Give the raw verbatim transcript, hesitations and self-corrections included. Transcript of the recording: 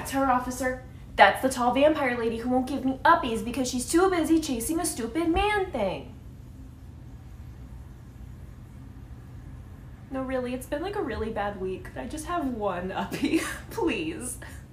That's her, officer. That's the tall vampire lady who won't give me uppies because she's too busy chasing a stupid man thing. No, really, it's been like a really bad week. Could I just have one uppie, please?